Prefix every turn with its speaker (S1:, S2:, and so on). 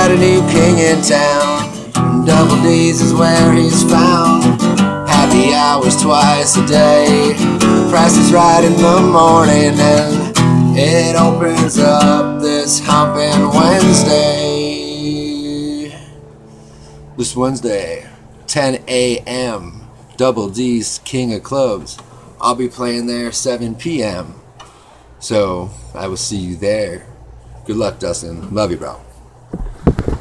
S1: got a new king in town. Double D's is where he's found. Happy hours twice a day. Price is right in the morning, and it opens up this humping Wednesday. This Wednesday, 10 a.m. Double D's King of Clubs. I'll be playing there 7 p.m. So I will see you there. Good luck, Dustin. Love you, bro.